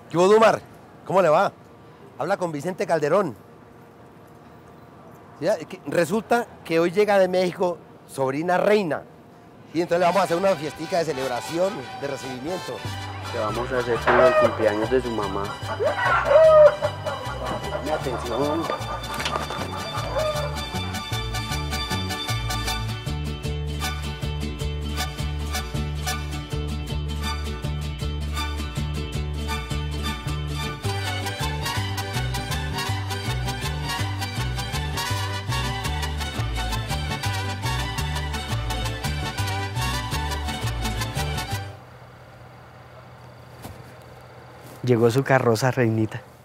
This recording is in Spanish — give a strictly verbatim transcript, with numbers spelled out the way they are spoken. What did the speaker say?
¿Qué hubo, Dumar? ¿Cómo le va? Habla con Vicente Calderón. ¿Sí? Que resulta que hoy llega de México sobrina reina. Y entonces le vamos a hacer una fiestica de celebración, de recibimiento. ¿Qué vamos a hacer con el cumpleaños de su mamá? Dame atención. Llegó su carroza, reinita.